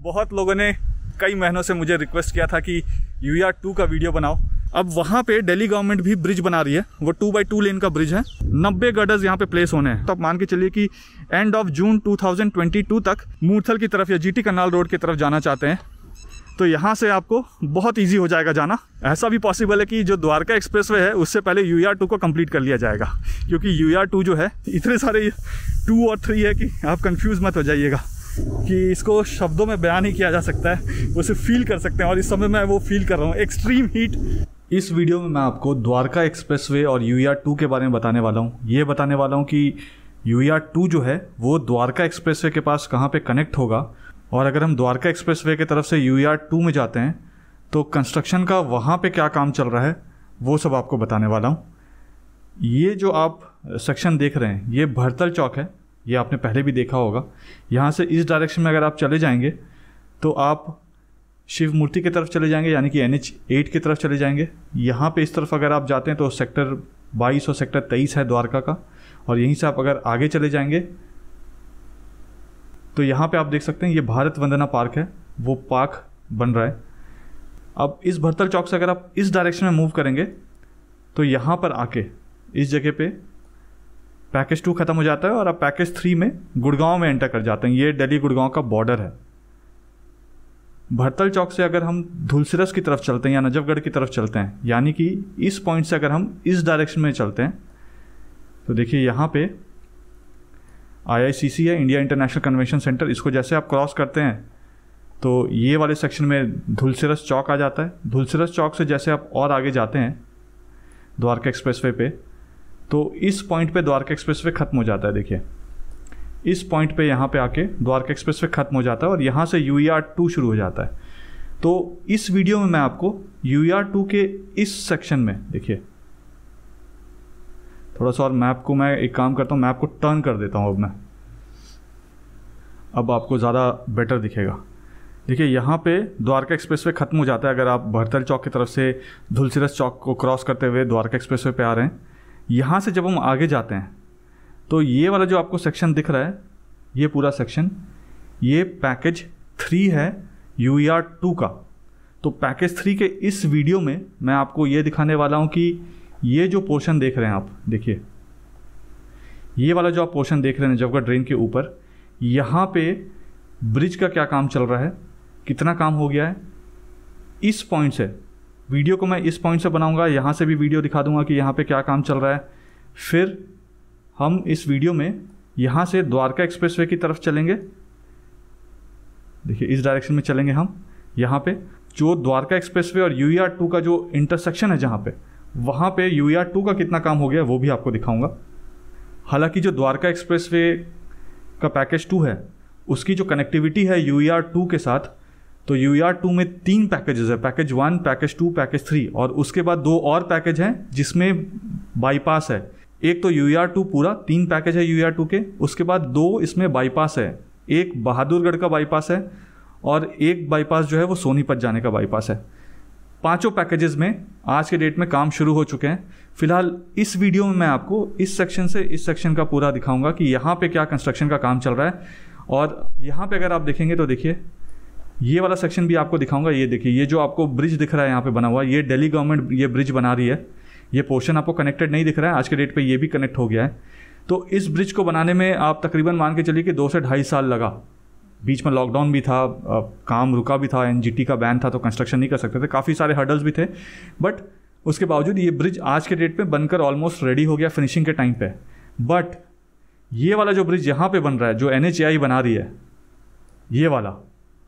बहुत लोगों ने कई महीनों से मुझे रिक्वेस्ट किया था कि UER2 का वीडियो बनाओ। अब वहाँ पे दिल्ली गवर्नमेंट भी ब्रिज बना रही है, वो 2x2 लेन का ब्रिज है, 90 गर्डर्स यहाँ पे प्लेस होने हैं। तो आप मान के चलिए कि एंड ऑफ जून 2022 तक मूर्थल की तरफ या GT कनाल रोड की तरफ जाना चाहते हैं तो यहाँ से आपको बहुत इजी हो जाएगा जाना। ऐसा भी पॉसिबल है कि जो द्वारका एक्सप्रेसवे है उससे पहले UER2 को कंप्लीट कर लिया जाएगा, क्योंकि UER2 जो है इतने सारे 2 और 3 है कि आप कंफ्यूज मत हो जाइएगा कि इसको शब्दों में बयान नहीं किया जा सकता है, उसे फील कर सकते हैं। और इस समय मैं वो फील कर रहा हूँ, एक्सट्रीम हीट। इस वीडियो में मैं आपको द्वारका एक्सप्रेसवे और UER2 के बारे में बताने वाला हूँ। ये बताने वाला हूँ कि UER2 जो है वो द्वारका एक्सप्रेसवे के पास कहाँ पे कनेक्ट होगा, और अगर हम द्वारका एक्सप्रेसवे की तरफ से UER2 में जाते हैं तो कंस्ट्रक्शन का वहाँ पे क्या काम चल रहा है वो सब आपको बताने वाला हूँ। ये जो आप सेक्शन देख रहे हैं ये भरतल चौक है, ये आपने पहले भी देखा होगा। यहाँ से इस डायरेक्शन में अगर आप चले जाएंगे तो आप शिव मूर्ति की तरफ चले जाएंगे, यानी कि NH8 की तरफ चले जाएंगे। यहाँ पे इस तरफ अगर आप जाते हैं तो सेक्टर 22 और सेक्टर 23 है द्वारका का, और यहीं से आप अगर आगे चले जाएंगे तो यहाँ पे आप देख सकते हैं ये भारत वंदना पार्क है, वो पार्क बन रहा है। अब इस भरतल चौक से अगर आप इस डायरेक्शन में मूव करेंगे तो यहाँ पर आके इस जगह पे पैकेज 2 खत्म हो जाता है और आप पैकेज 3 में गुड़गांव में एंटर कर जाते हैं। ये दिल्ली गुड़गांव का बॉर्डर है। भरतल चौक से अगर हम धुलसिरस की तरफ चलते हैं या नजफगढ़ की तरफ चलते हैं, यानी कि इस पॉइंट से अगर हम इस डायरेक्शन में चलते हैं तो देखिए यहाँ पे IICC है, इंडिया इंटरनेशनल कन्वेंशन सेंटर। इसको जैसे आप क्रॉस करते हैं तो ये वाले सेक्शन में धुलसिरस चौक आ जाता है। धुलसिरस चौक से जैसे आप और आगे जाते हैं द्वारका एक्सप्रेसवे पे तो इस पॉइंट पे द्वारका एक्सप्रेसवे खत्म हो जाता है। देखिए इस पॉइंट पे यहाँ पे आके द्वारका एक्सप्रेसवे खत्म हो जाता है और यहाँ से UER2 शुरू हो जाता है। तो इस वीडियो में मैं आपको UER2 के इस सेक्शन में, देखिए थोड़ा सा और मैप को मैं एक काम करता हूँ, मैप को टर्न कर देता हूँ। अब आपको ज़्यादा बेटर दिखेगा। देखिए यहाँ पे द्वारका एक्सप्रेसवे खत्म हो जाता है। अगर आप भरतल चौक की तरफ से धुलसिरस चौक को क्रॉस करते हुए द्वारका एक्सप्रेसवे पे आ रहे हैं, यहाँ से जब हम आगे जाते हैं तो ये वाला जो आपको सेक्शन दिख रहा है, ये पूरा सेक्शन, ये पैकेज 3 है UER2 का। तो पैकेज 3 के इस वीडियो में मैं आपको ये दिखाने वाला हूँ कि ये जो पोर्शन देख रहे हैं आप, देखिए ये वाला जो आप पोर्शन देख रहे हैं नजफगढ़ ड्रेन के ऊपर, यहाँ पे ब्रिज का क्या काम चल रहा है, कितना काम हो गया है, इस पॉइंट से वीडियो को मैं इस पॉइंट से बनाऊंगा। यहाँ से भी वीडियो दिखा दूंगा कि यहाँ पे क्या काम चल रहा है। फिर हम इस वीडियो में यहाँ से द्वारका एक्सप्रेसवे की तरफ चलेंगे। देखिए इस डायरेक्शन में चलेंगे हम। यहाँ पे जो द्वारका एक्सप्रेसवे और UER2 का जो इंटरसेक्शन है जहाँ पे, वहाँ पे UER2 का कितना काम हो गया वो भी आपको दिखाऊंगा। हालांकि जो द्वारका एक्सप्रेसवे का पैकेज 2 है उसकी जो कनेक्टिविटी है UER2 के साथ, तो UER2 में 3 पैकेजेस है, पैकेज 1, पैकेज 2, पैकेज 3, और उसके बाद 2 और पैकेज हैं जिसमें बाईपास है। एक तो UER2 पूरा 3 पैकेज है UER2 के, उसके बाद 2 इसमें बाईपास है। एक बहादुरगढ़ का बाईपास है और एक बाईपास जो है वो सोनीपत जाने का बाईपास है। पांचों पैकेजेस में आज के डेट में काम शुरू हो चुके हैं। फिलहाल इस वीडियो में मैं आपको इस सेक्शन से इस सेक्शन का पूरा दिखाऊंगा कि यहाँ पे क्या कंस्ट्रक्शन का काम चल रहा है। और यहाँ पे अगर आप देखेंगे तो देखिए ये वाला सेक्शन भी आपको दिखाऊंगा। ये देखिए ये जो आपको ब्रिज दिख रहा है यहाँ पे बना हुआ, ये दिल्ली गवर्नमेंट ये ब्रिज बना रही है। ये पोर्शन आपको कनेक्टेड नहीं दिख रहा है, आज के डेट पे ये भी कनेक्ट हो गया है। तो इस ब्रिज को बनाने में आप तकरीबन मान के चलिए कि 2 से 2.5 साल लगा। बीच में लॉकडाउन भी था, काम रुका भी था, NGT का बैन था तो कंस्ट्रक्शन नहीं कर सकते थे, काफ़ी सारे हर्डल्स भी थे। बट उसके बावजूद ये ब्रिज आज के डेट पे बनकर ऑलमोस्ट रेडी हो गया फिनिशिंग के टाइम पे। बट ये वाला जो ब्रिज यहाँ पे बन रहा है, जो NHAI बना रही है, ये वाला,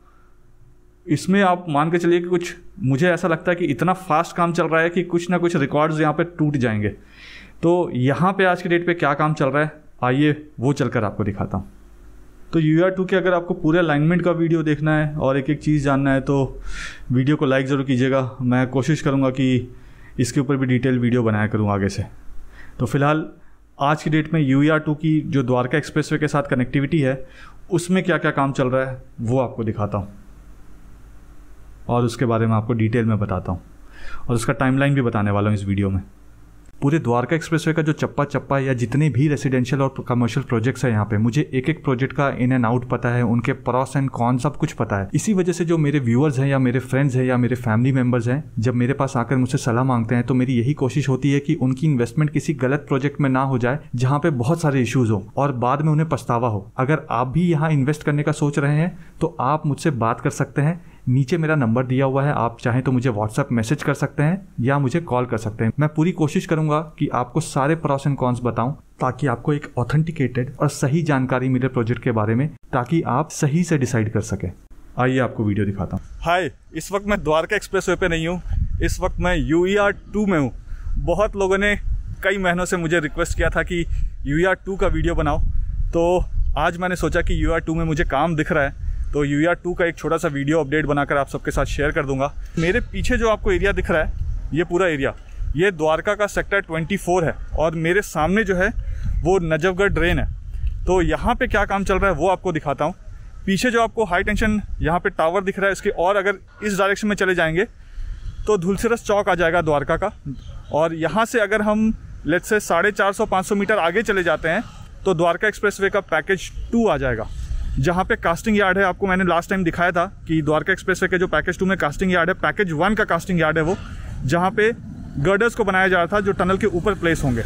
इसमें आप मान के चलिए कि कुछ, मुझे ऐसा लगता है कि इतना फास्ट काम चल रहा है कि कुछ ना कुछ रिकॉर्ड्स यहाँ पे टूट जाएंगे। तो यहाँ पे आज के डेट पे क्या काम चल रहा है, आइए वो चलकर आपको दिखाता हूँ। तो UER2 के अगर आपको पूरे अलाइनमेंट का वीडियो देखना है और एक एक चीज़ जानना है तो वीडियो को लाइक ज़रूर कीजिएगा। मैं कोशिश करूँगा कि इसके ऊपर भी डिटेल वीडियो बनाया करूँ आगे से। तो फिलहाल आज की डेट में UER2 की जो द्वारका एक्सप्रेसवे के साथ कनेक्टिविटी है उसमें क्या क्या काम चल रहा है वो आपको दिखाता हूँ और उसके बारे में आपको डिटेल में बताता हूँ और उसका टाइमलाइन भी बताने वाला हूँ इस वीडियो में। पूरे द्वारका एक्सप्रेसवे का जो चप्पा चप्पा या जितने भी रेसिडेंशियल और कमर्शियल प्रोजेक्ट्स हैं यहाँ पे, मुझे एक एक प्रोजेक्ट का इन एंड आउट पता है, उनके प्रॉस एंड कॉन सब कुछ पता है। इसी वजह से जो मेरे व्यूअर्स हैं या मेरे फ्रेंड्स हैं या मेरे फैमिली मेम्बर्स हैं, जब मेरे पास आकर मुझसे सलाह मांगते हैं तो मेरी यही कोशिश होती है कि उनकी इन्वेस्टमेंट किसी गलत प्रोजेक्ट में ना हो जाए जहाँ पे बहुत सारे इश्यूज हो और बाद में उन्हें पछतावा हो। अगर आप भी यहाँ इन्वेस्ट करने का सोच रहे हैं तो आप मुझसे बात कर सकते हैं। नीचे मेरा नंबर दिया हुआ है, आप चाहें तो मुझे व्हाट्सएप मैसेज कर सकते हैं या मुझे कॉल कर सकते हैं। मैं पूरी कोशिश करूंगा कि आपको सारे प्रॉस एंड कॉन्स बताऊं ताकि आपको एक ऑथेंटिकेटेड और सही जानकारी मिले प्रोजेक्ट के बारे में, ताकि आप सही से डिसाइड कर सकें। आइए आपको वीडियो दिखाता हूँ। हाय, इस वक्त मैं द्वारका एक्सप्रेसवे पे नहीं हूँ, इस वक्त मैं UER 2 में हूँ। बहुत लोगों ने कई महीनों से मुझे रिक्वेस्ट किया था कि UER 2 का वीडियो बनाओ, तो आज मैंने सोचा कि UER 2 में मुझे काम दिख रहा है तो UER 2 का एक छोटा सा वीडियो अपडेट बनाकर आप सबके साथ शेयर कर दूंगा। मेरे पीछे जो आपको एरिया दिख रहा है, ये पूरा एरिया, ये द्वारका का सेक्टर 24 है और मेरे सामने जो है वो नजफगढ़ ड्रेन है। तो यहाँ पे क्या काम चल रहा है वो आपको दिखाता हूँ। पीछे जो आपको हाई टेंशन यहाँ पे टावर दिख रहा है, इसके और अगर इस डायरेक्शन में चले जाएंगे तो धुलसिरस चौक आ जाएगा द्वारका का। और यहाँ से अगर हम लेट्स से 450-500 मीटर आगे चले जाते हैं तो द्वारका एक्सप्रेसवे का पैकेज 2 आ जाएगा, जहाँ पे कास्टिंग यार्ड है। आपको मैंने लास्ट टाइम दिखाया था कि द्वारका एक्सप्रेसवे के जो पैकेज 2 में कास्टिंग यार्ड है, पैकेज 1 का कास्टिंग यार्ड है वो, जहाँ पे गर्डर्स को बनाया जा रहा था जो टनल के ऊपर प्लेस होंगे।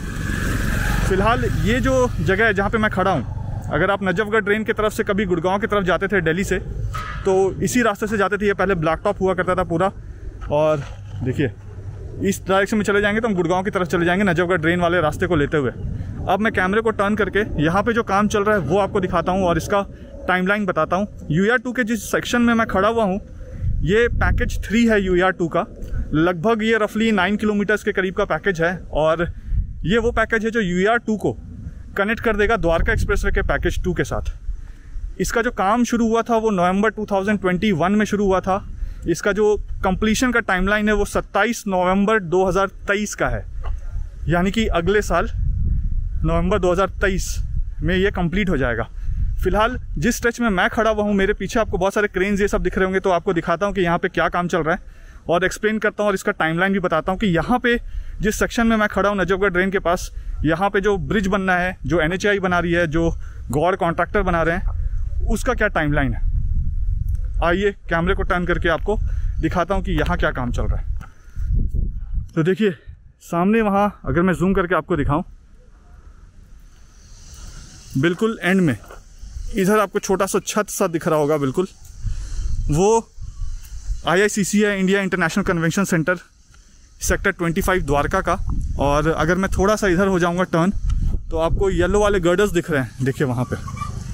फिलहाल ये जो जगह है जहाँ पे मैं खड़ा हूँ, अगर आप नजफगढ़ ड्रेन की तरफ से कभी गुड़गांव की तरफ जाते थे दिल्ली से, तो इसी रास्ते से जाते थे। ये पहले ब्लैक टॉप हुआ करता था पूरा, और देखिए इस डायरेक्शन में चले जाएंगे तो हम गुड़गांव की तरफ चले जाएंगे नजफगढ़ ड्रेन वाले रास्ते को लेते हुए। अब मैं कैमरे को टर्न करके यहाँ पे जो काम चल रहा है वो आपको दिखाता हूँ और इसका टाइमलाइन बताता हूँ। UER 2 के जिस सेक्शन में मैं खड़ा हुआ हूँ, ये पैकेज 3 है UER 2 का। लगभग ये रफली 9 किलोमीटर्स के करीब का पैकेज है और ये वो पैकेज है जो UER 2 को कनेक्ट कर देगा द्वारका एक्सप्रेसवे के पैकेज 2 के साथ। इसका जो काम शुरू हुआ था वो नवंबर 2021 में शुरू हुआ था। इसका जो कंप्लीशन का टाइमलाइन है वो 27 नवंबर 2023 का है, यानी कि अगले साल नवंबर 2023 में ये कंप्लीट हो जाएगा। फिलहाल जिस स्ट्रेच में मैं खड़ा हुआ हूँ, मेरे पीछे आपको बहुत सारे क्रेन्स ये सब दिख रहे होंगे, तो आपको दिखाता हूँ कि यहाँ पे क्या काम चल रहा है और एक्सप्लेन करता हूँ और इसका टाइमलाइन भी बताता हूँ कि यहाँ पे जिस सेक्शन में मैं खड़ा हूँ नजफगढ़ ड्रेन के पास, यहाँ पे जो ब्रिज बनना है, जो NHAI बना रही है, जो गौड़ कॉन्ट्रैक्टर बना रहे हैं, उसका क्या टाइमलाइन है। आइए कैमरे को टर्न करके आपको दिखाता हूँ कि यहाँ क्या काम चल रहा है। तो देखिए सामने वहाँ, अगर मैं जूम करके आपको दिखाऊँ, बिल्कुल एंड में इधर आपको छोटा सा छत सा दिख रहा होगा, बिल्कुल वो IICC है, India international convention centre, sector 25 Dwarka का। और अगर मैं थोड़ा सा इधर हो जाऊंगा टर्न, तो आपको येलो वाले गर्डर्स दिख रहे हैं, देखिए वहाँ पे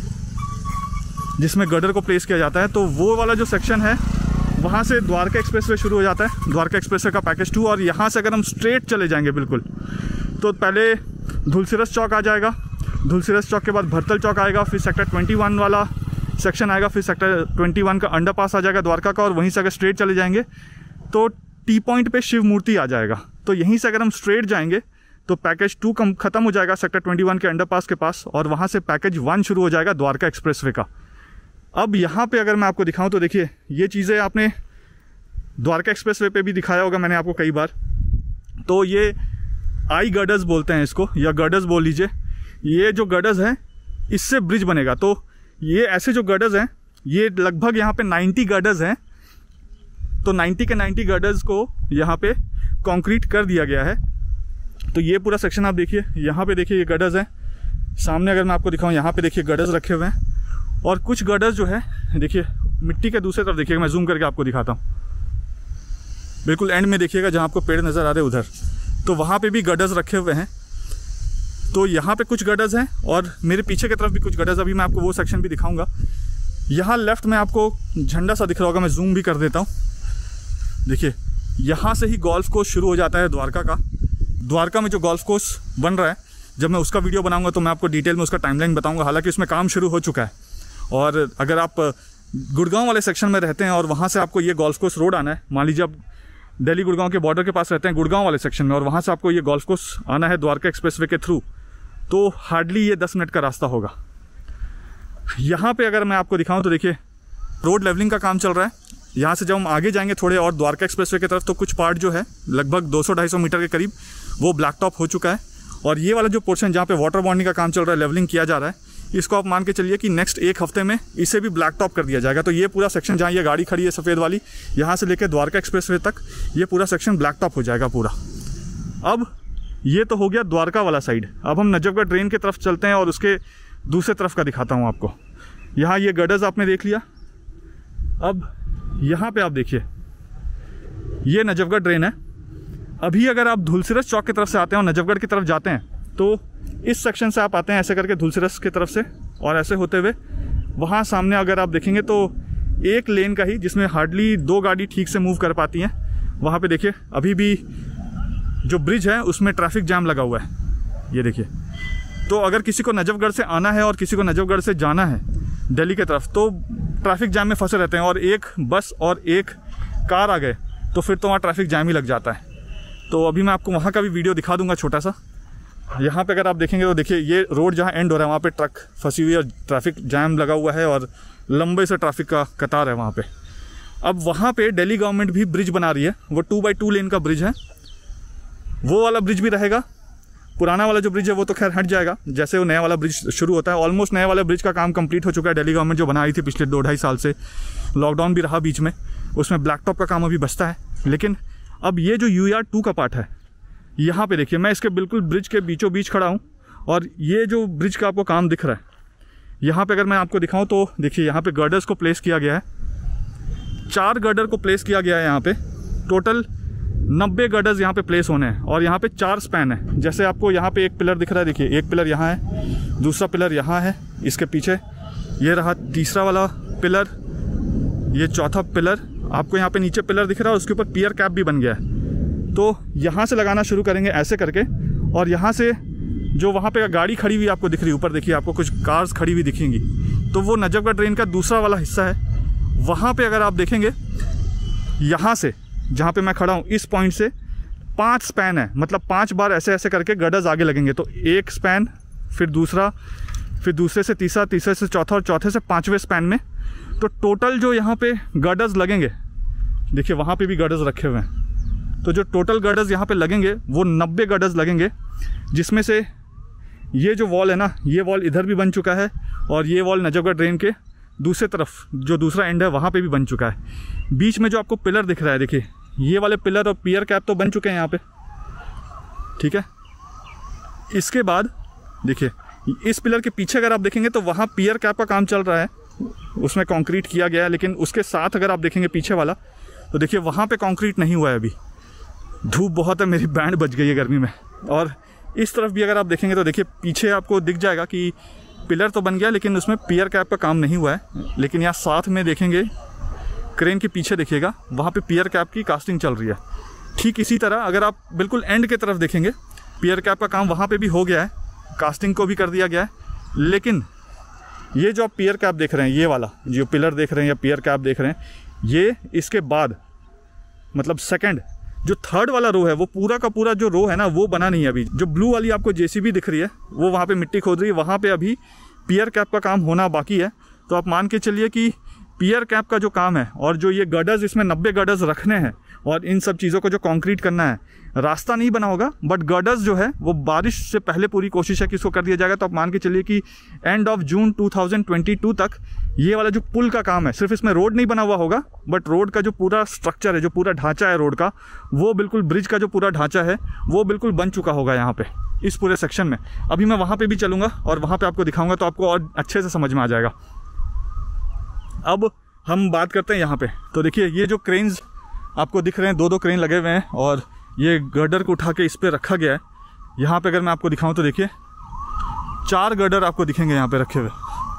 जिसमें गर्डर को प्लेस किया जाता है। तो वो वाला जो सेक्शन है, वहाँ से द्वारका एक्सप्रेसवे शुरू हो जाता है, द्वारका एक्सप्रेसवे का पैकेज 2। और यहाँ से अगर हम स्ट्रेट चले जाएंगे बिल्कुल, तो पहले धुलसिरस चौक आ जाएगा, धुलसिरस चौक के बाद भरतल चौक आएगा, फिर सेक्टर 21 वाला सेक्शन आएगा, फिर सेक्टर 21 का अंडरपास आ जाएगा द्वारका का। और वहीं से अगर स्ट्रेट चले जाएंगे तो टी पॉइंट पे शिव मूर्ति आ जाएगा। तो यहीं से अगर हम स्ट्रेट जाएंगे तो पैकेज 2 ख़त्म हो जाएगा सेक्टर 21 के अंडरपास के पास, और वहाँ से पैकेज 1 शुरू हो जाएगा द्वारका एक्सप्रेसवे का। अब यहाँ पे अगर मैं आपको दिखाऊँ तो देखिए, ये चीज़ें आपने द्वारका एक्सप्रेसवे पे भी दिखाया होगा मैंने आपको कई बार। तो ये आई गर्डर्स बोलते हैं इसको, या गर्डर्स बोल लीजिए। ये जो गर्डर्स हैं, इससे ब्रिज बनेगा। तो ये ऐसे जो गर्डर्स हैं, ये लगभग यहाँ पे 90 गर्डर्स हैं। तो 90 के 90 गर्डर्स को यहाँ पे कंक्रीट कर दिया गया है। तो ये पूरा सेक्शन आप देखिए, यहाँ पे देखिए ये गर्डर्स हैं। सामने अगर मैं आपको दिखाऊँ, यहाँ पे देखिए गर्डर्स रखे हुए हैं, और कुछ गर्डर्स जो है देखिए मिट्टी के दूसरे तरफ देखिएगा, मैं जूम करके आपको दिखाता हूँ। बिल्कुल एंड में देखिएगा जहाँ आपको पेड़ नज़र आ रहे हैं उधर, तो वहाँ पे भी गर्डर्स रखे हुए हैं। तो यहाँ पे कुछ गर्डर्स हैं और मेरे पीछे की तरफ भी कुछ गर्डर्स। अभी मैं आपको वो सेक्शन भी दिखाऊंगा। यहाँ लेफ्ट में आपको झंडा सा दिख रहा होगा, मैं जूम भी कर देता हूँ। देखिए यहाँ से ही गोल्फ कोर्स शुरू हो जाता है द्वारका का। द्वारका में जो गोल्फ कोर्स बन रहा है, जब मैं उसका वीडियो बनाऊंगा तो मैं आपको डिटेल में उसका टाइमलाइन बताऊंगा। हालांकि उसमें काम शुरू हो चुका है, और अगर आप गुड़गांव वाले सेक्शन में रहते हैं और वहाँ से आपको ये गोल्फ कोर्स रोड आना है, मान लीजिए आप दिल्ली गुड़गांव के बॉर्डर के पास रहते हैं गुड़गांव वाले सेक्शन में, और वहाँ से आपको ये गोल्फ कोर्स आना है द्वारका एक्सप्रेसवे के थ्रू, तो हार्डली ये 10 मिनट का रास्ता होगा। यहाँ पे अगर मैं आपको दिखाऊं तो देखिए रोड लेवलिंग का काम चल रहा है। यहाँ से जब हम आगे जाएंगे थोड़े और द्वारका एक्सप्रेसवे की तरफ, तो कुछ पार्ट जो है लगभग 200-250 मीटर के करीब वो ब्लैक टॉप हो चुका है। और ये वाला जो पोर्शन जहाँ पे वाटर बॉन्डिंग का काम चल रहा है, लेवलिंग किया जा रहा है, इसको आप मान के चलिए कि नेक्स्ट 1 हफ्ते में इसे भी ब्लैक टॉप कर दिया जाएगा। तो ये पूरा सेक्शन जहाँ ये गाड़ी खड़ी है सफ़ेद वाली, यहाँ से लेकर द्वारका एक्सप्रेसवे तक ये पूरा सेक्शन ब्लैक टॉप हो जाएगा पूरा। अब ये तो हो गया द्वारका वाला साइड। अब हम नजफगढ़ ड्रेन की तरफ चलते हैं और उसके दूसरे तरफ का दिखाता हूँ आपको। यहाँ ये गडर्स आपने देख लिया। अब यहाँ पे आप देखिए, ये नजफगढ़ ड्रेन है। अभी अगर आप धुलसिरस चौक की तरफ से आते हैं और नजफगढ़ की तरफ जाते हैं, तो इस सेक्शन से आप आते हैं ऐसे करके धुलसिरस की तरफ से, और ऐसे होते हुए वहाँ सामने अगर आप देखेंगे तो एक लेन का ही, जिसमें हार्डली 2 गाड़ी ठीक से मूव कर पाती हैं, वहाँ पे देखिए अभी भी जो ब्रिज है उसमें ट्रैफिक जाम लगा हुआ है। ये देखिए, तो अगर किसी को नजफगढ़ से आना है और किसी को नजफगढ़ से जाना है दिल्ली की तरफ, तो ट्रैफिक जाम में फंसे रहते हैं, और एक बस और एक कार आ गए तो फिर तो वहाँ ट्रैफिक जाम ही लग जाता है। तो अभी मैं आपको वहाँ का भी वीडियो दिखा दूंगा छोटा सा। यहाँ पे अगर आप देखेंगे तो देखिए, ये रोड जहाँ एंड हो रहा है वहाँ पे ट्रक फंसी हुई है और ट्रैफिक जाम लगा हुआ है और लंबे से ट्रैफिक का कतार है वहाँ पे। अब वहाँ पे दिल्ली गवर्नमेंट भी ब्रिज बना रही है, वो 2x2 लेन का ब्रिज है। वो वाला ब्रिज भी रहेगा। पुराना वाला जो ब्रिज है वो तो खैर हट जाएगा जैसे वो नया वाला ब्रिज शुरू होता है। ऑलमोस्ट नया वाला ब्रिज का काम कंप्लीट हो चुका है। दिल्ली गवर्नमेंट जो बनाई थी पिछले 2-2.5 साल से, लॉकडाउन भी रहा बीच में, उसमें ब्लैक टॉप का काम अभी बचता है। लेकिन अब ये जो UER2 का पार्ट है, यहाँ पे देखिए, मैं इसके बिल्कुल ब्रिज के बीचों बीच खड़ा हूँ, और ये जो ब्रिज का आपको काम दिख रहा है, यहाँ पे अगर मैं आपको दिखाऊँ तो देखिए, यहाँ पे गर्डर्स को प्लेस किया गया है। 4 गर्डर को प्लेस किया गया है यहाँ पे। टोटल 90 गर्डर्स यहाँ पे प्लेस होने हैं, और यहाँ पे 4 स्पैन है। जैसे आपको यहाँ पे एक पिलर दिख रहा है, देखिए एक पिलर यहाँ है, दूसरा पिलर यहाँ है, इसके पीछे ये रहा तीसरा वाला पिलर, ये चौथा पिलर, आपको यहाँ पे नीचे पिलर दिख रहा है, उसके ऊपर पियर कैप भी बन गया है। तो यहाँ से लगाना शुरू करेंगे ऐसे करके, और यहाँ से जो वहाँ पे गाड़ी खड़ी हुई आपको दिख रही है, ऊपर देखिए आपको कुछ कार्स खड़ी हुई दिखेंगी, तो वो नजफगढ़ ट्रेन का दूसरा वाला हिस्सा है। वहाँ पे अगर आप देखेंगे, यहाँ से जहाँ पे मैं खड़ा हूँ, इस पॉइंट से 5 स्पैन है, मतलब 5 बार ऐसे ऐसे करके गर्डर्स आगे लगेंगे। तो एक स्पैन, फिर दूसरा, फिर दूसरे से तीसरा, तीसरे से चौथा, और चौथे से 5वें स्पैन में। तो टोटल जो यहाँ पे गर्डर्स लगेंगे, देखिए वहाँ पे भी गर्डर्स रखे हुए हैं, तो जो टोटल गर्डर्स यहाँ पे लगेंगे वो 90 गर्डर्स लगेंगे, जिसमें से ये जो वॉल है ना, ये वॉल इधर भी बन चुका है, और ये वॉल नजफगढ़ ड्रेन के दूसरे तरफ जो दूसरा एंड है वहाँ पे भी बन चुका है। बीच में जो आपको पिलर दिख रहा है, देखिए ये वाले पिलर और पियर कैप तो बन चुके हैं यहाँ पे, ठीक है। इसके बाद देखिए, इस पिलर के पीछे अगर आप देखेंगे तो वहाँ पियर कैप का काम चल रहा है, उसमें कंक्रीट किया गया है। लेकिन उसके साथ अगर आप देखेंगे पीछे वाला, तो देखिए वहाँ पे कंक्रीट नहीं हुआ है अभी। धूप बहुत है, मेरी बैंड बज गई है गर्मी में। और इस तरफ भी अगर आप देखेंगे तो देखिए पीछे आपको दिख जाएगा कि पिलर तो बन गया, लेकिन उसमें पियर कैप का काम नहीं हुआ है। लेकिन यहाँ साथ में देखेंगे, क्रेन के पीछे देखिएगा, वहाँ पे पियर कैप की कास्टिंग चल रही है। ठीक इसी तरह अगर आप बिल्कुल एंड की तरफ देखेंगे, पियर कैप का काम वहाँ पे भी हो गया है, कास्टिंग को भी कर दिया गया है। लेकिन ये जो आप पियर कैप देख रहे हैं, ये वाला जो पिलर देख रहे हैं या पियर कैप देख रहे हैं, ये इसके बाद मतलब सेकंड जो थर्ड वाला रो है, वो पूरा का पूरा जो रो है ना, वो बना नहीं है अभी। जो ब्लू वाली आपको JCB दिख रही है, वो वहाँ पे मिट्टी खोद रही है, वहाँ पे अभी पियर कैप का काम होना बाकी है। तो आप मान के चलिए कि पियर कैप का जो काम है, और जो ये गर्डर्स, इसमें 90 गर्डर्स रखने हैं, और इन सब चीज़ों को जो कंक्रीट करना है, रास्ता नहीं बना होगा, बट गर्डर्स जो है वो बारिश से पहले पूरी कोशिश है कि इसको कर दिया जाएगा। तो आप मान के चलिए कि एंड ऑफ जून 2022 तक ये वाला जो पुल का काम है, सिर्फ इसमें रोड नहीं बना हुआ होगा, बट रोड का जो पूरा स्ट्रक्चर है, जो पूरा ढांचा है रोड का, वो बिल्कुल, ब्रिज का जो पूरा ढांचा है वो बिल्कुल बन चुका होगा यहाँ पे इस पूरे सेक्शन में। अभी मैं वहाँ पे भी चलूँगा और वहाँ पे आपको दिखाऊंगा, तो आपको और अच्छे से समझ में आ जाएगा। अब हम बात करते हैं यहाँ पे। तो देखिए, ये जो क्रेन्स आपको दिख रहे हैं, 2-2 क्रेन लगे हुए हैं, और ये गर्डर को उठा के इस पे रखा गया है। यहाँ पे अगर मैं आपको दिखाऊं तो देखिए 4 गर्डर आपको दिखेंगे यहाँ पे रखे हुए।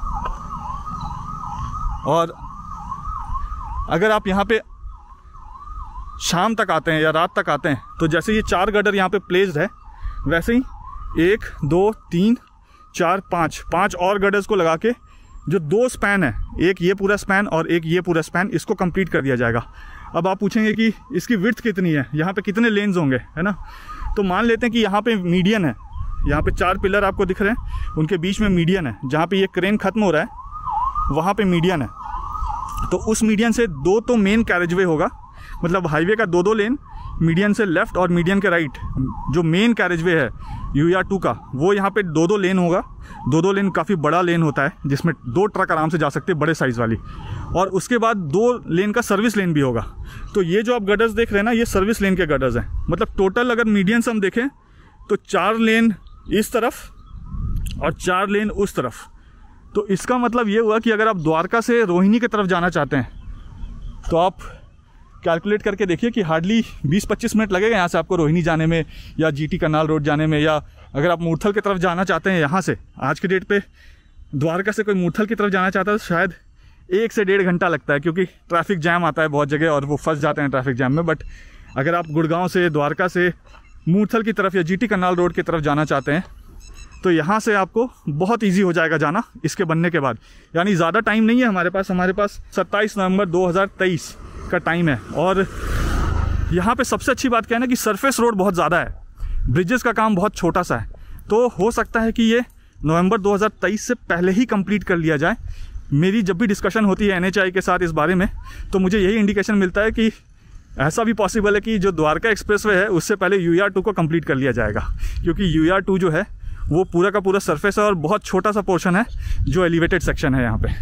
और अगर आप यहाँ पे शाम तक आते हैं या रात तक आते हैं, तो जैसे ये 4 गर्डर यहाँ पे प्लेस्ड है, वैसे ही 1, 2, 3, 4, 5 और गर्डर्स को लगा के जो 2 स्पैन है, एक ये पूरा स्पैन और एक ये पूरा स्पैन, इसको कंप्लीट कर दिया जाएगा। अब आप पूछेंगे कि इसकी विड्थ कितनी है, यहाँ पे कितने लेन्स होंगे, है ना। तो मान लेते हैं कि यहाँ पे मीडियन है, यहाँ पे 4 पिलर आपको दिख रहे हैं, उनके बीच में मीडियन है, जहाँ पे ये क्रेन खत्म हो रहा है वहाँ पे मीडियन है। तो उस मीडियन से 2 तो मेन कैरेजवे होगा, मतलब हाईवे का 2 लेन, मीडियन से लेफ़्ट और मीडियन के राइट जो मेन कैरेजवे है UER2 का, वो यहाँ पे 2 लेन होगा। 2 लेन काफ़ी बड़ा लेन होता है जिसमें 2 ट्रक आराम से जा सकते हैं, बड़े साइज़ वाली। और उसके बाद 2 लेन का सर्विस लेन भी होगा। तो ये जो आप गडर्स देख रहे हैं ना, ये सर्विस लेन के गडर्स हैं। मतलब टोटल अगर मीडियन से हम देखें तो 4 लेन इस तरफ और 4 लेन उस तरफ। तो इसका मतलब ये हुआ कि अगर आप द्वारका से रोहिणी की तरफ जाना चाहते हैं तो आप कैलकुलेट करके देखिए कि हार्डली 20-25 मिनट लगेगा यहाँ से आपको रोहिणी जाने में, या GT कनाल रोड जाने में। या अगर आप मूर्थल की तरफ जाना चाहते हैं यहाँ से, आज के डेट पे द्वारका से कोई मूर्थल की तरफ जाना चाहता है तो शायद 1 से 1.5 घंटा लगता है, क्योंकि ट्रैफिक जैम आता है बहुत जगह और वो फंस जाते हैं ट्रैफिक जैम में। बट अगर आप गुड़गांव से, द्वारका से मूर्थल की तरफ या GT कनाल रोड की तरफ जाना चाहते हैं तो यहाँ से आपको बहुत इजी हो जाएगा जाना इसके बनने के बाद। यानी ज़्यादा टाइम नहीं है हमारे पास 27 नवंबर 2023 का टाइम है। और यहाँ पे सबसे अच्छी बात क्या है ना कि सरफेस रोड बहुत ज़्यादा है, ब्रिजेस का काम बहुत छोटा सा है। तो हो सकता है कि ये नवंबर 2023 से पहले ही कंप्लीट कर लिया जाए। मेरी जब भी डिस्कशन होती है NHAI के साथ इस बारे में तो मुझे यही इंडिकेशन मिलता है कि ऐसा भी पॉसिबल है कि जो द्वारका एक्सप्रेसवे है उससे पहले UER2 को कंप्लीट कर लिया जाएगा, क्योंकि UER2 जो है वो पूरा का पूरा सरफेस है और बहुत छोटा सा पोर्शन है जो एलिवेटेड सेक्शन है यहाँ पे।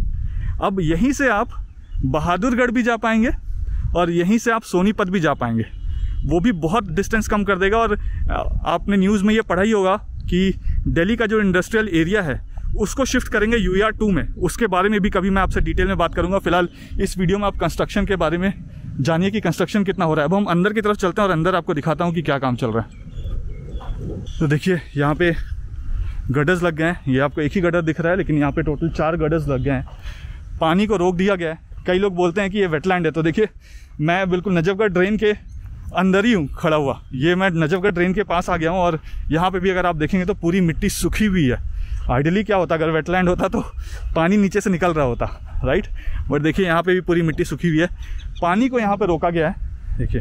अब यहीं से आप बहादुरगढ़ भी जा पाएंगे और यहीं से आप सोनीपत भी जा पाएंगे, वो भी बहुत डिस्टेंस कम कर देगा। और आपने न्यूज़ में ये पढ़ा ही होगा कि दिल्ली का जो इंडस्ट्रियल एरिया है उसको शिफ्ट करेंगे UER2 में। उसके बारे में भी कभी मैं आपसे डिटेल में बात करूँगा। फिलहाल इस वीडियो में आप कंस्ट्रक्शन के बारे में जानिए कि कंस्ट्रक्शन कितना हो रहा है। अब हम अंदर की तरफ चलते हैं और अंदर आपको दिखाता हूँ कि क्या काम चल रहा है। तो देखिए यहाँ पे गडर्स लग गए हैं। ये आपको एक ही गडर दिख रहा है लेकिन यहाँ पे टोटल 4 गडर्स लग गए हैं। पानी को रोक दिया गया है। कई लोग बोलते हैं कि ये वेटलैंड है, तो देखिए मैं बिल्कुल नजफगढ़ ड्रेन के अंदर ही हूँ खड़ा हुआ। ये मैं नजफगढ़ ड्रेन के पास आ गया हूँ और यहाँ पे भी अगर आप देखेंगे तो पूरी मिट्टी सूखी हुई है। आइडियली क्या होता, अगर वेटलैंड होता तो पानी नीचे से निकल रहा होता, राइट। बट देखिए यहाँ पे भी पूरी मिट्टी सूखी हुई है। पानी को यहाँ पे रोका गया है। देखिए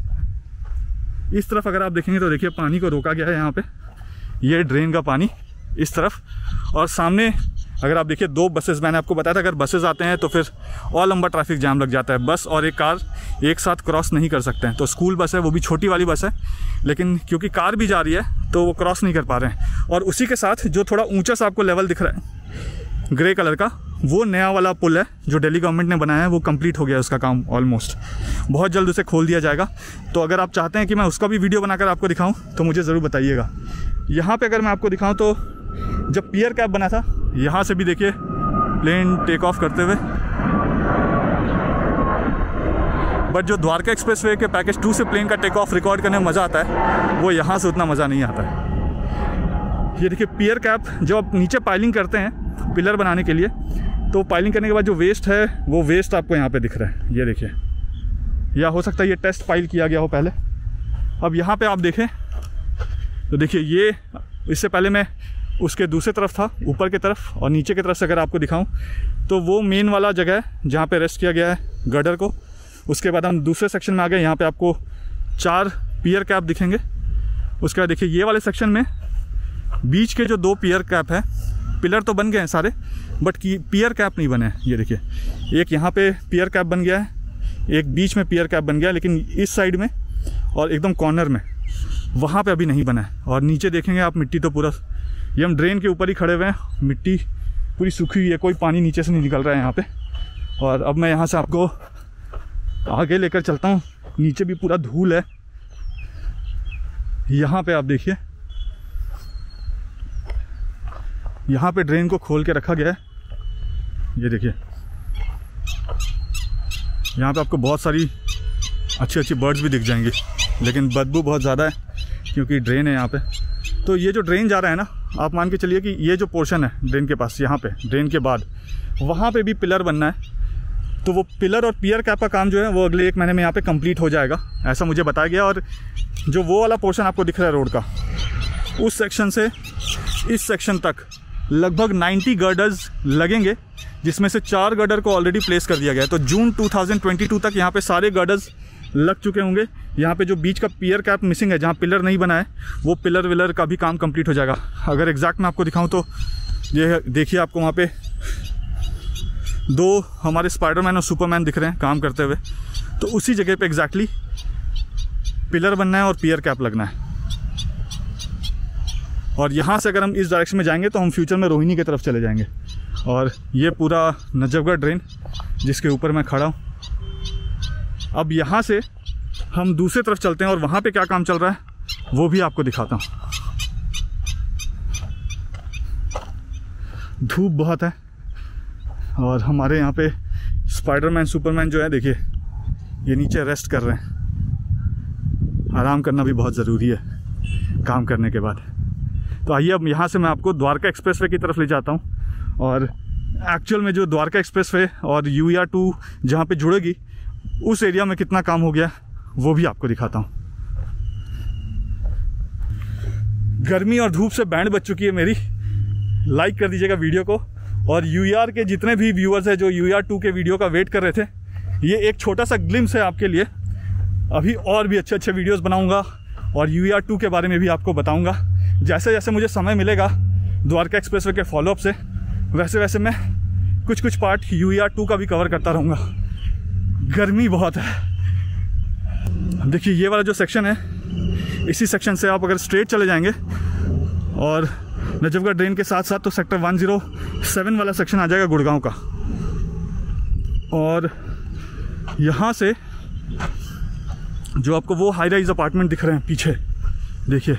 इस तरफ अगर आप देखेंगे तो देखिए पानी को रोका गया है यहाँ पे, ये ड्रेन का पानी इस तरफ। और सामने अगर आप देखिए 2 बसेस, मैंने आपको बताया था अगर बसेस आते हैं तो फिर और लंबा ट्रैफिक जाम लग जाता है। बस और एक कार एक साथ क्रॉस नहीं कर सकते हैं। तो स्कूल बस है, वो भी छोटी वाली बस है, लेकिन क्योंकि कार भी जा रही है तो वो क्रॉस नहीं कर पा रहे हैं। और उसी के साथ जो थोड़ा ऊंचा सा आपको लेवल दिख रहा है ग्रे कलर का, वो नया वाला पुल है जो दिल्ली गवर्नमेंट ने बनाया है, वो कंप्लीट हो गया है उसका काम ऑलमोस्ट। बहुत जल्द उसे खोल दिया जाएगा। तो अगर आप चाहते हैं कि मैं उसका भी वीडियो बनाकर आपको दिखाऊं तो मुझे ज़रूर बताइएगा। यहाँ पे अगर मैं आपको दिखाऊं तो जब पियर कैप बना था, यहाँ से भी देखिए प्लेन टेक ऑफ करते हुए। बट जो द्वारका एक्सप्रेसवे के पैकेज 2 से प्लेन का टेक ऑफ रिकॉर्ड करने में मज़ा आता है, वो यहाँ से उतना मज़ा नहीं आता है। ये देखिए पियर कैप, जब आप नीचे पाइलिंग करते हैं पिलर बनाने के लिए, तो पाइलिंग करने के बाद जो वेस्ट है वो वेस्ट आपको यहाँ पे दिख रहा है। ये देखिए, या हो सकता है ये टेस्ट पाइल किया गया हो पहले। अब यहाँ पे आप देखें तो देखिए ये, इससे पहले मैं उसके दूसरे तरफ था, ऊपर की तरफ, और नीचे की तरफ से अगर आपको दिखाऊं तो वो मेन वाला जगह है जहाँ पे रेस्ट किया गया है गडर को। उसके बाद हम दूसरे सेक्शन में आ गए। यहाँ पे आपको 4 पियर कैप दिखेंगे। उसके बाद देखिए ये वाले सेक्शन में बीच के जो 2 पियर कैप है, पिलर तो बन गए हैं सारे बट की पियर कैप नहीं बने हैं। ये देखिए एक यहाँ पे पियर कैप बन गया है, एक बीच में पियर कैप बन गया है, लेकिन इस साइड में और एकदम कॉर्नर में वहाँ पे अभी नहीं बना है। और नीचे देखेंगे आप मिट्टी तो पूरा, ये हम ड्रेन के ऊपर ही खड़े हुए हैं, मिट्टी पूरी सूखी हुई है, कोई पानी नीचे से नहीं निकल रहा है यहाँ पे। और अब मैं यहाँ से आपको आगे लेकर चलता हूँ। नीचे भी पूरा धूल है। यहाँ पे आप देखिए, यहाँ पे ड्रेन को खोल के रखा गया है। ये देखिए यहाँ पे आपको बहुत सारी अच्छी अच्छी बर्ड्स भी दिख जाएंगी, लेकिन बदबू बहुत ज़्यादा है क्योंकि ड्रेन है यहाँ पे। तो ये जो ड्रेन जा रहा है ना, आप मान के चलिए कि ये जो पोर्शन है ड्रेन के पास, यहाँ पे ड्रेन के बाद वहाँ पे भी पिलर बनना है। तो वो पिलर और पियर कैप का काम जो है वो अगले 1 महीने में यहाँ पे कंप्लीट हो जाएगा, ऐसा मुझे बताया गया। और जो वो वाला पोर्शन आपको दिख रहा है रोड का, उस सेक्शन से इस सेक्शन तक लगभग 90 गर्डर्स लगेंगे, जिसमें से 4 गर्डर को ऑलरेडी प्लेस कर दिया गया है। तो जून 2022 तक यहाँ पे सारे गर्डर्स लग चुके होंगे। यहाँ पे जो बीच का पियर कैप मिसिंग है, जहाँ पिलर नहीं बना है, वो पिलर विलर का भी काम कंप्लीट हो जाएगा। अगर एग्जैक्ट मैं आपको दिखाऊं तो ये देखिए, आपको वहाँ पे दो हमारे स्पाइडरमैन और सुपरमैन दिख रहे हैं काम करते हुए। तो उसी जगह पे एग्जैक्टली पिलर बनना है और पियर कैप लगना है। और यहाँ से अगर हम इस डायरेक्शन में जाएंगे तो हम फ्यूचर में रोहिणी की तरफ चले जाएंगे। और ये पूरा नजफगढ़ ड्रेन जिसके ऊपर मैं खड़ा हूँ। अब यहाँ से हम दूसरी तरफ चलते हैं और वहाँ पे क्या काम चल रहा है वो भी आपको दिखाता हूँ। धूप बहुत है और हमारे यहाँ पे स्पाइडरमैन सुपरमैन जो है देखिए ये नीचे रेस्ट कर रहे हैं। आराम करना भी बहुत ज़रूरी है काम करने के बाद। तो आइए अब यहाँ से मैं आपको द्वारका एक्सप्रेसवे की तरफ ले जाता हूँ और एक्चुअल में जो द्वारका एक्सप्रेसवे और UER 2 जहाँ पे जुड़ेगी उस एरिया में कितना काम हो गया वो भी आपको दिखाता हूँ। गर्मी और धूप से बैंड बज चुकी है मेरी। लाइक कर दीजिएगा वीडियो को। और UER के जितने भी व्यूअर्स हैं जो UER 2 के वीडियो का वेट कर रहे थे, ये एक छोटा सा ग्लिम्स है आपके लिए। अभी और भी अच्छे अच्छे वीडियोस बनाऊंगा और UER 2 के बारे में भी आपको बताऊंगा। जैसे जैसे मुझे समय मिलेगा द्वारका एक्सप्रेसवे के फॉलोअप से, वैसे वैसे मैं कुछ कुछ पार्ट UER 2 का भी कवर करता रहूँगा। गर्मी बहुत है। देखिए ये वाला जो सेक्शन है, इसी सेक्शन से आप अगर स्ट्रेट चले जाएंगे और नजफगढ़ ड्रेन के साथ साथ तो सेक्टर 107 वाला सेक्शन आ जाएगा गुड़गांव का। और यहाँ से जो आपको वो हाई राइज अपार्टमेंट दिख रहे हैं पीछे, देखिए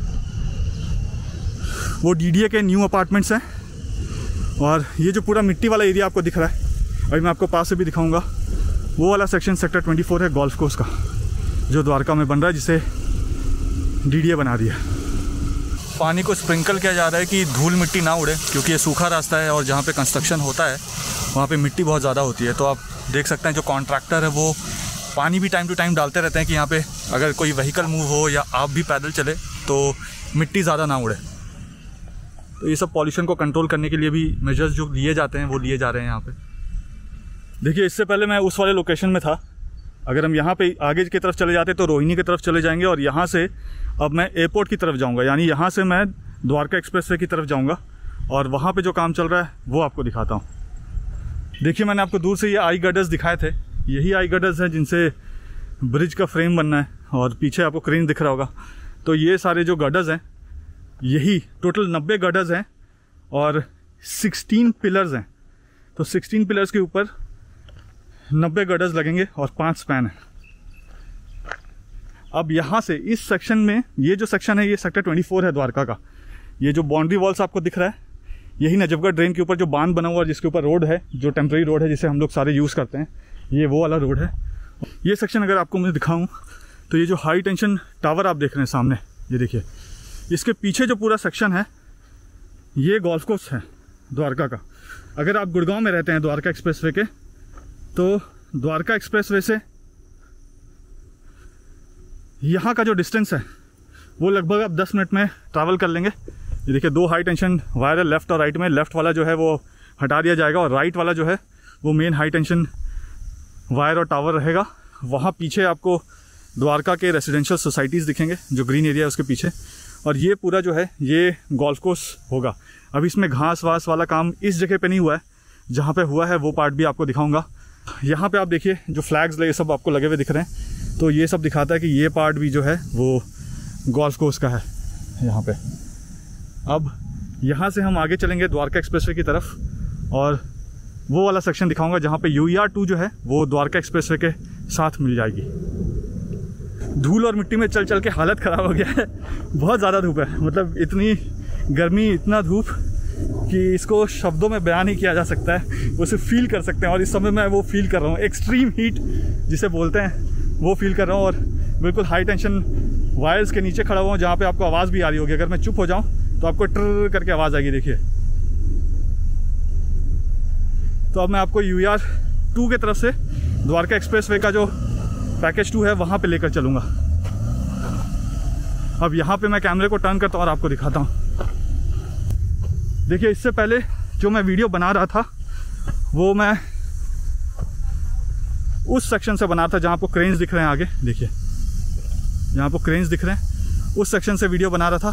वो DDA के न्यू अपार्टमेंट्स हैं। और ये जो पूरा मिट्टी वाला एरिया आपको दिख रहा है, अभी मैं आपको पास से भी दिखाऊंगा, वो वाला सेक्शन सेक्टर 24 है गोल्फ कोर्स का, जो द्वारका में बन रहा है, जिसे DDA बना दिया। पानी को स्प्रिंकल किया जा रहा है कि धूल मिट्टी ना उड़े, क्योंकि ये सूखा रास्ता है और जहाँ पे कंस्ट्रक्शन होता है वहाँ पे मिट्टी बहुत ज़्यादा होती है। तो आप देख सकते हैं जो कॉन्ट्रैक्टर है वो पानी भी टाइम टू टाइम डालते रहते हैं कि यहाँ पे अगर कोई व्हीकल मूव हो या आप भी पैदल चले तो मिट्टी ज़्यादा ना उड़े। तो ये सब पॉल्यूशन को कंट्रोल करने के लिए भी मेजर्स जो लिए जाते हैं वो लिए जा रहे हैं यहाँ पे। देखिए इससे पहले मैं उस वाले लोकेशन में था। अगर हम यहाँ पे आगे की तरफ चले जाते तो रोहिणी की तरफ चले जाएंगे और यहाँ से अब मैं एयरपोर्ट की तरफ जाऊँगा, यानी यहाँ से मैं द्वारका एक्सप्रेसवे की तरफ जाऊँगा और वहाँ पे जो काम चल रहा है वो आपको दिखाता हूँ। देखिए मैंने आपको दूर से ये आई गर्डर्स दिखाए थे, यही आई गर्डर्स हैं जिनसे ब्रिज का फ्रेम बनना है। और पीछे आपको क्रेन दिख रहा होगा। तो ये सारे जो गर्डर्स हैं, यही टोटल 90 गर्डर्स हैं और 16 पिलर्स हैं। तो 16 पिलर्स के ऊपर 90 गर्डर्स लगेंगे और 5 स्पैन है। अब यहाँ से इस सेक्शन में, ये जो सेक्शन है ये सेक्टर 24 है द्वारका का। ये जो बाउंड्री वॉल्स आपको दिख रहा है, यही नजफगढ़ ड्रेन के ऊपर जो बांध बना हुआ है, जिसके ऊपर रोड है, जो टेम्प्रेरी रोड है जिसे हम लोग सारे यूज़ करते हैं, ये वो वाला रोड है। ये सेक्शन अगर आपको मैं दिखाऊं तो ये जो हाई टेंशन टावर आप देख रहे हैं सामने, ये देखिए, इसके पीछे जो पूरा सेक्शन है ये गोल्फ कोर्स है द्वारका का। अगर आप गुड़गांव में रहते हैं द्वारका एक्सप्रेसवे के, तो द्वारका एक्सप्रेसवे से यहाँ का जो डिस्टेंस है वो लगभग आप 10 मिनट में ट्रैवल कर लेंगे। ये देखिए 2 हाई टेंशन वायर है लेफ़्ट और राइट में। लेफ़्ट वाला जो है वो हटा दिया जाएगा और राइट वाला जो है वो मेन हाई टेंशन वायर और टावर रहेगा। वहाँ पीछे आपको द्वारका के रेजिडेंशियल सोसाइटीज़ दिखेंगे, जो ग्रीन एरिया है उसके पीछे। और ये पूरा जो है ये गोल्फ कोर्स होगा। अभी इसमें घास वास वाला काम इस जगह पे नहीं हुआ है, जहाँ पे हुआ है वो पार्ट भी आपको दिखाऊंगा। यहाँ पे आप देखिए जो फ्लैग्स लगे सब आपको लगे हुए दिख रहे हैं, तो ये सब दिखाता है कि ये पार्ट भी जो है वो गोल्फ कोर्स का है यहाँ पे। अब यहाँ से हम आगे चलेंगे द्वारका एक्सप्रेसवे की तरफ और वो वाला सेक्शन दिखाऊंगा जहाँ पे UER 2 जो है वो द्वारका एक्सप्रेसवे के साथ मिल जाएगी। धूल और मिट्टी में चल चल के हालत ख़राब हो गया है। बहुत ज़्यादा धूप है, मतलब इतनी गर्मी, इतना धूप कि इसको शब्दों में बयान नहीं किया जा सकता है, वो सिर्फ फील कर सकते हैं। और इस समय मैं वो फील कर रहा हूँ, एक्सट्रीम हीट जिसे बोलते हैं वो फील कर रहा हूँ। और बिल्कुल हाई टेंशन वायर्स के नीचे खड़ा हुआ हूँ जहाँ पे आपको आवाज़ भी आ रही होगी। अगर मैं चुप हो जाऊँ तो आपको ट्र करके आवाज़ आएगी। देखिए, तो अब मैं आपको UER 2 की तरफ से द्वारका एक्सप्रेसवे का जो पैकेज 2 है वहाँ पे लेकर चलूँगा। अब यहाँ पे मैं कैमरे को टर्न करता हूँ और आपको दिखाता हूँ। देखिए, इससे पहले जो मैं वीडियो बना रहा था वो मैं उस सेक्शन से बना था जहाँ आपको क्रेन्स दिख रहे हैं आगे। देखिए, जहाँ आपको क्रेन्स दिख रहे हैं उस सेक्शन से वीडियो बना रहा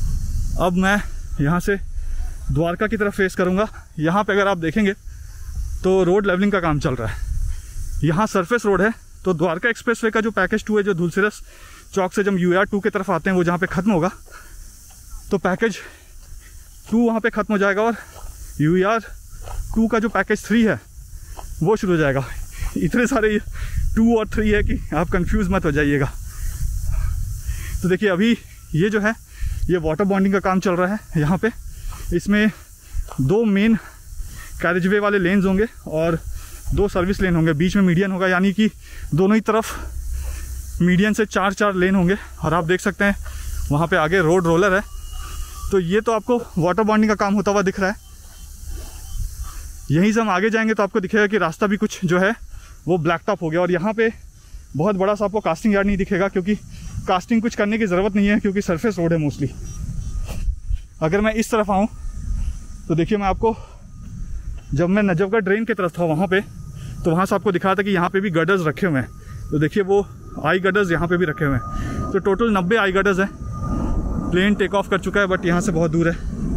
था। अब मैं यहाँ से द्वारका की तरफ फेस करूँगा। यहाँ पे अगर आप देखेंगे तो रोड लेवलिंग का काम चल रहा है। यहाँ सरफेस रोड है, तो द्वारका एक्सप्रेसवे का जो पैकेज 2 है, जो धुलसिरस चौक से जब UER 2 की तरफ आते हैं, वो जहाँ पे ख़त्म होगा, तो पैकेज 2 वहाँ पे ख़त्म हो जाएगा और UER 2 का जो पैकेज 3 है वो शुरू हो जाएगा। इतने सारे 2 और 3 है कि आप कंफ्यूज मत हो जाइएगा। तो देखिए अभी ये जो है ये वाटर बॉन्डिंग का काम चल रहा है यहाँ पे। इसमें 2 मेन कैरेजवे वाले लेन्स होंगे और 2 सर्विस लेन होंगे, बीच में मीडियन होगा, यानी कि दोनों ही तरफ मीडियन से 4 लेन होंगे। और आप देख सकते हैं वहाँ पे आगे रोड रोलर है। तो ये तो आपको वाटर बॉन्डिंग का काम होता हुआ दिख रहा है। यहीं से हम आगे जाएंगे तो आपको दिखेगा कि रास्ता भी कुछ जो है वो ब्लैक टॉप हो गया। और यहाँ पे बहुत बड़ा सा आपको कास्टिंग यार्ड नहीं दिखेगा, क्योंकि कास्टिंग कुछ करने की ज़रूरत नहीं है, क्योंकि सरफेस रोड है मोस्टली। अगर मैं इस तरफ आऊँ तो देखिए, मैं आपको जब मैं नजफगढ़ ड्रेन की तरफ था वहाँ पे, तो वहाँ से आपको दिखा था कि यहाँ पे भी गडर्स रखे हुए हैं। तो देखिए वो आई गडर्स यहाँ पे भी रखे हुए हैं। तो टोटल 90 आई गडर्स हैं। प्लेन टेक ऑफ कर चुका है, बट यहाँ से बहुत दूर है।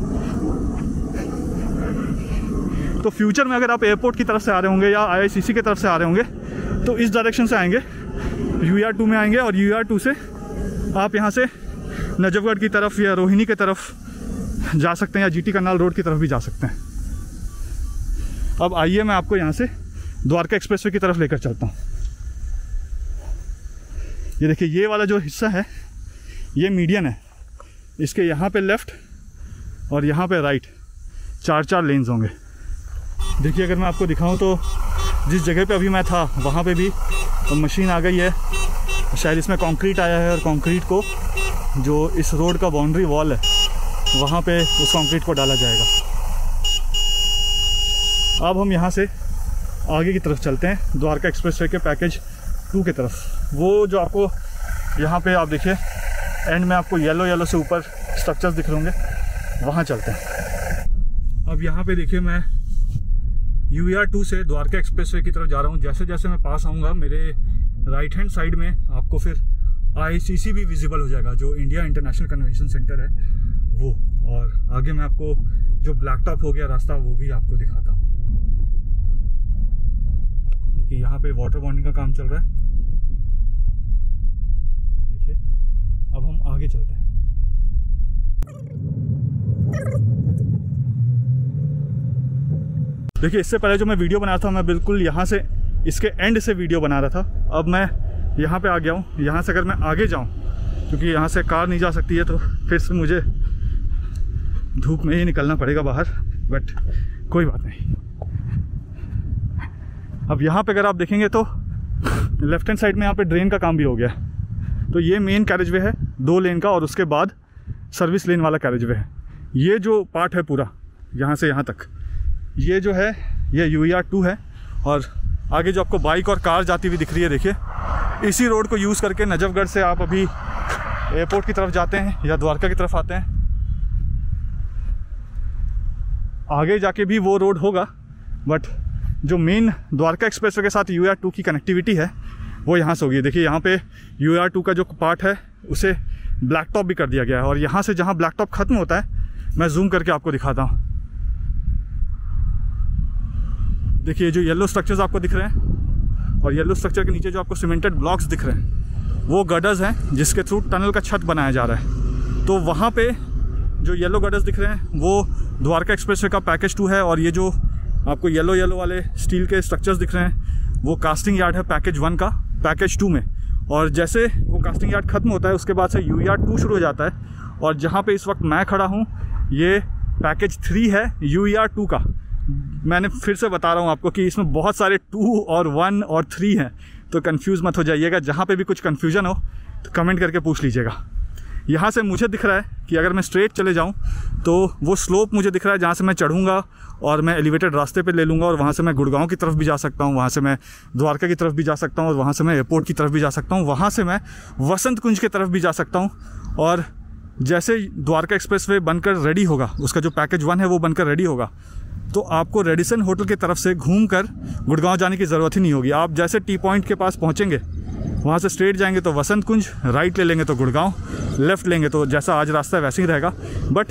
तो फ्यूचर में अगर आप एयरपोर्ट की तरफ से आ रहे होंगे या IICC की तरफ से आ रहे होंगे, तो इस डायरेक्शन से आएंगे, UER 2 में आएंगे, और UER 2 से आप यहाँ से नजफगढ़ की तरफ या रोहिणी की तरफ जा सकते हैं, या GT करनाल रोड की तरफ भी जा सकते हैं। अब आइए मैं आपको यहाँ से द्वारका एक्सप्रेसवे की तरफ लेकर चलता हूँ। ये देखिए, ये वाला जो हिस्सा है ये मीडियन है। इसके यहाँ पे लेफ़्ट और यहाँ पे राइट 4 लेन्स होंगे। देखिए अगर मैं आपको दिखाऊं तो जिस जगह पे अभी मैं था वहाँ पे भी मशीन आ गई है। शायद इसमें कंक्रीट आया है, और कंक्रीट को जो इस रोड का बाउंड्री वॉल है वहाँ पे उस कंक्रीट को डाला जाएगा। अब हम यहाँ से आगे की तरफ चलते हैं, द्वारका एक्सप्रेसवे के पैकेज 2 की तरफ। वो जो आपको यहाँ पे आप देखिए एंड में आपको येलो से ऊपर स्ट्रक्चर्स दिख रहे होंगे, वहाँ चलते हैं। अब यहाँ पे देखिए मैं UER 2 से द्वारका एक्सप्रेसवे की तरफ जा रहा हूँ। जैसे जैसे मैं पास आऊँगा, मेरे राइट हैंड साइड में आपको फिर IICC भी विजिबल हो जाएगा, जो इंडिया इंटरनेशनल कन्वेंशन सेंटर है वो। और आगे मैं आपको जो ब्लैक टॉप हो गया रास्ता, वो भी आपको दिखाता हूँ। देखिए यहाँ पे वाटर बॉन्डिंग का काम चल रहा है। देखिए अब हम आगे चलते हैं। देखिए इससे पहले जो मैं वीडियो बना रहा था, मैं बिल्कुल यहाँ से इसके एंड से वीडियो बना रहा था। अब मैं यहाँ पे आ गया हूँ। यहाँ से अगर मैं आगे जाऊँ, क्योंकि यहाँ से कार नहीं जा सकती है, तो फिर से मुझे धूप में ही निकलना पड़ेगा बाहर, बट कोई बात नहीं। अब यहाँ पे अगर आप देखेंगे तो लेफ्ट हैंड साइड में यहाँ पे ड्रेन का काम भी हो गया। तो ये मेन कैरेजवे है 2 लेन का, और उसके बाद सर्विस लेन वाला कैरेजवे है। ये जो पार्ट है पूरा यहाँ से यहाँ तक, ये जो है ये UER 2 है। और आगे जो आपको बाइक और कार जाती हुई दिख रही है, देखिए इसी रोड को यूज़ करके नजफगढ़ से आप अभी एयरपोर्ट की तरफ जाते हैं या द्वारका की तरफ आते हैं। आगे जाके भी वो रोड होगा, बट जो मेन द्वारका एक्सप्रेसवे के साथ UER 2 की कनेक्टिविटी है वो यहाँ से होगी। देखिए यहाँ पे UER 2 का जो पार्ट है उसे ब्लैक टॉप भी कर दिया गया है। और यहाँ से जहाँ ब्लैक टॉप खत्म होता है, मैं जूम करके आपको दिखाता हूँ। देखिए जो येलो स्ट्रक्चर्स आपको दिख रहे हैं, और येलो स्ट्रक्चर के नीचे जो आपको सीमेंटेड ब्लॉक्स दिख रहे हैं, वो गडर्स हैं जिसके थ्रू टनल का छत बनाया जा रहा है। तो वहाँ पे जो येलो गडर्स दिख रहे हैं वो द्वारका एक्सप्रेसवे का पैकेज 2 है। और ये जो आपको येलो वाले स्टील के स्ट्रक्चर्स दिख रहे हैं, वो कास्टिंग यार्ड है पैकेज 1 का पैकेज 2 में। और जैसे वो कास्टिंग यार्ड खत्म होता है, उसके बाद से UER 2 शुरू हो जाता है। और जहाँ पे इस वक्त मैं खड़ा हूँ, ये पैकेज 3 है UER 2 का। मैंने फिर से बता रहा हूँ आपको कि इसमें बहुत सारे 2 और 1 और 3 हैं, तो कंफ्यूज मत हो जाइएगा। जहाँ पे भी कुछ कंफ्यूजन हो तो कमेंट करके पूछ लीजिएगा। यहाँ से मुझे दिख रहा है कि अगर मैं स्ट्रेट चले जाऊँ तो वो स्लोप मुझे दिख रहा है जहाँ से मैं चढ़ूँगा, और मैं एलिवेटेड रास्ते पे ले लूँगा, और वहाँ से मैं गुड़गांव की तरफ भी जा सकता हूँ, वहाँ से मैं द्वारका की तरफ भी जा सकता हूँ, और वहाँ से मैं एयरपोर्ट की तरफ भी जा सकता हूँ, वहाँ से मैं वसंत कुंज की तरफ भी जा सकता हूँ। और जैसे द्वारका एक्सप्रेसवे बनकर रेडी होगा, उसका जो पैकेज 1 है वो बनकर रेडी होगा, तो आपको रेडिसन होटल की तरफ से घूमकर गुड़गांव जाने की ज़रूरत ही नहीं होगी। आप जैसे टी पॉइंट के पास पहुँचेंगे, वहाँ से स्ट्रेट जाएंगे तो वसंत कुंज, राइट ले लेंगे तो गुड़गांव, लेफ़्ट लेंगे तो जैसा आज रास्ता है वैसे ही रहेगा। बट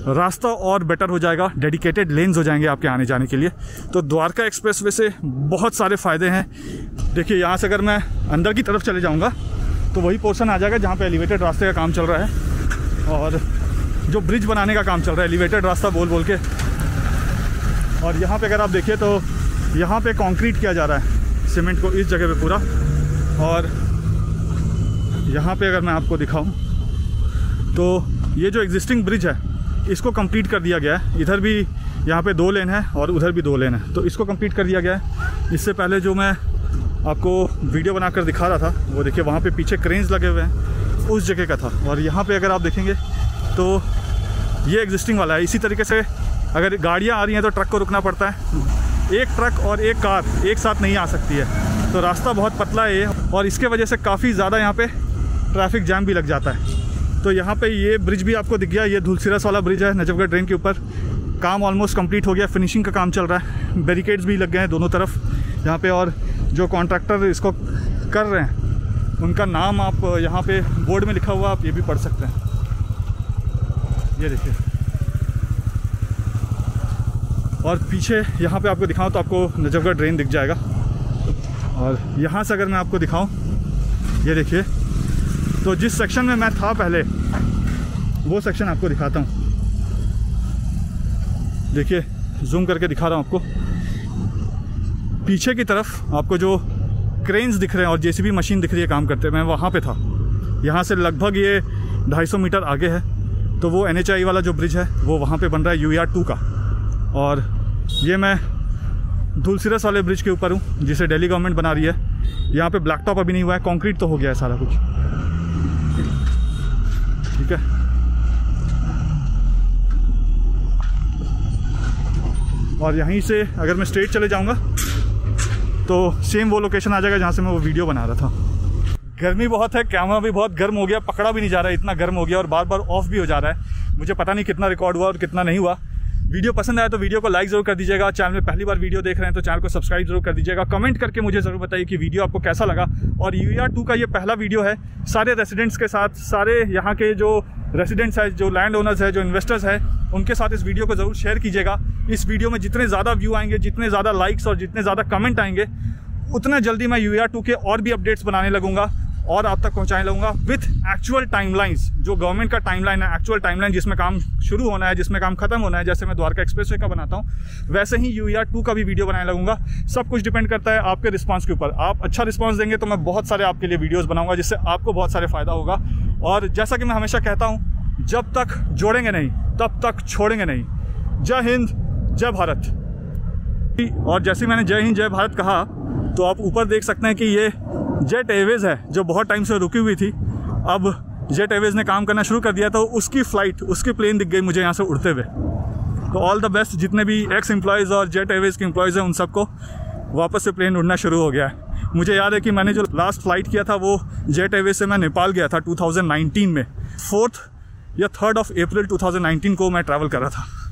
रास्ता और बेटर हो जाएगा, डेडिकेटेड लेन्स हो जाएंगे आपके आने जाने के लिए। तो द्वारका एक्सप्रेसवे से बहुत सारे फ़ायदे हैं। देखिए यहाँ से अगर मैं अंदर की तरफ चले जाऊँगा तो वही पोर्शन आ जाएगा जहाँ पे एलिवेटेड रास्ते का काम चल रहा है और जो ब्रिज बनाने का काम चल रहा है, एलिवेटेड रास्ता बोल के। और यहाँ पे अगर आप देखिए तो यहाँ पे कंक्रीट किया जा रहा है सीमेंट को इस जगह पे पूरा। और यहाँ पे अगर मैं आपको दिखाऊं तो ये जो एग्जिस्टिंग ब्रिज है इसको कंप्लीट कर दिया गया है। इधर भी यहाँ पे 2 लेन है और उधर भी 2 लेन है, तो इसको कंप्लीट कर दिया गया है। इससे पहले जो मैं आपको वीडियो बनाकर दिखा रहा था वो देखिए वहाँ पे पीछे क्रेन्स लगे हुए हैं, उस जगह का था। और यहाँ पे अगर आप देखेंगे तो ये एग्जिस्टिंग वाला है। इसी तरीके से अगर गाड़ियाँ आ रही हैं तो ट्रक को रुकना पड़ता है। एक ट्रक और एक कार एक साथ नहीं आ सकती है, तो रास्ता बहुत पतला है ये, और इसके वजह से काफ़ी ज़्यादा यहाँ पे ट्रैफिक जैम भी लग जाता है। तो यहाँ पे ये ब्रिज भी आपको दिख गया, ये धुलसिरस वाला ब्रिज है नजफगढ़ ट्रेन के ऊपर। काम ऑलमोस्ट कंप्लीट हो गया, फिनिशिंग का काम चल रहा है। बैरिकेड्स भी लग गए हैं दोनों तरफ यहाँ पे, और जो कॉन्ट्रैक्टर इसको कर रहे हैं उनका नाम आप यहाँ पे बोर्ड में लिखा हुआ आप ये भी पढ़ सकते हैं। ये देखिए, और पीछे यहाँ पे आपको दिखाऊं तो आपको नजफगढ़ ट्रेन दिख जाएगा। और यहाँ से अगर मैं आपको दिखाऊं, ये देखिए, तो जिस सेक्शन में मैं था पहले वो सेक्शन आपको दिखाता हूँ। देखिए जूम करके दिखा रहा हूँ आपको। पीछे की तरफ आपको जो क्रेन्स दिख रहे हैं और जेसीबी मशीन दिख रही है काम करते, मैं वहाँ पे था। यहाँ से लगभग ये 250 मीटर आगे है। तो वो NHI वाला जो ब्रिज है वो वहाँ पे बन रहा है UER 2 का। और ये मैं धुलसिरस वाले ब्रिज के ऊपर हूँ जिसे दिल्ली गवर्नमेंट बना रही है। यहाँ पे ब्लैक टॉप अभी नहीं हुआ है, कंक्रीट तो हो गया है सारा कुछ, ठीक है। और यहीं से अगर मैं स्ट्रेट चले जाऊँगा तो सेम वो लोकेशन आ जाएगा जहाँ से मैं वो वीडियो बना रहा था। गर्मी बहुत है, कैमरा भी बहुत गर्म हो गया, पकड़ा भी नहीं जा रहा है, इतना गर्म हो गया, और बार बार ऑफ भी हो जा रहा है। मुझे पता नहीं कितना रिकॉर्ड हुआ और कितना नहीं हुआ। वीडियो पसंद आया तो वीडियो को लाइक जरूर कर दीजिएगा। चैनल में पहली बार वीडियो देख रहे हैं तो चैनल को सब्सक्राइब जरूर कर दीजिएगा। कमेंट करके मुझे ज़रूर बताइए कि वीडियो आपको कैसा लगा। और UER 2 का ये पहला वीडियो है सारे रेसिडेंट्स के साथ, सारे यहाँ के जो रेसिडेंट्स हैं, जो लैंड ओनर्स हैं, जो इन्वेस्टर्स हैं, उनके साथ इस वीडियो को ज़रूर शेयर कीजिएगा। इस वीडियो में जितने ज़्यादा व्यू आएंगे, जितने ज़्यादा लाइक्स और जितने ज़्यादा कमेंट आएंगे, उतना जल्दी मैं UER 2 के और भी अपडेट्स बनाने लगूंगा और आप तक पहुंचाने लगूंगा विथ एक्चुअल टाइमलाइंस। जो गवर्नमेंट का टाइमलाइन है, एक्चुअल टाइमलाइन जिसमें काम शुरू होना है, जिसमें काम खत्म होना है। जैसे मैं द्वारका एक्सप्रेसवे का बनाता हूं, वैसे ही UER 2 का भी वीडियो बनाने लगूंगा। सब कुछ डिपेंड करता है आपके रिस्पांस के ऊपर। आप अच्छा रिस्पांस देंगे तो मैं बहुत सारे आपके लिए वीडियोज़ बनाऊंगा जिससे आपको बहुत सारे फ़ायदा होगा। और जैसा कि मैं हमेशा कहता हूँ, जब तक जोड़ेंगे नहीं तब तक छोड़ेंगे नहीं। जय हिंद, जय भारत। और जैसे मैंने जय हिंद जय भारत कहा तो आप ऊपर देख सकते हैं कि ये जेट एयरवेज़ है जो बहुत टाइम से रुकी हुई थी। अब जेट एयरवेज़ ने काम करना शुरू कर दिया, तो उसकी फ़्लाइट, उसकी प्लेन दिख गई मुझे यहाँ से उड़ते हुए। तो ऑल द बेस्ट जितने भी एक्स एम्प्लॉयज़ और जेट एयरवेज़ के एम्प्लॉयज़ हैं, उन सबको वापस से प्लेन उड़ना शुरू हो गया है। मुझे याद है कि मैंने जो लास्ट फ़्लाइट किया था वो जेट एयरवेज़ से मैं नेपाल गया था 2019 में। 4 या 3 अप्रैल 2019 को मैं ट्रैवल कर रहा था।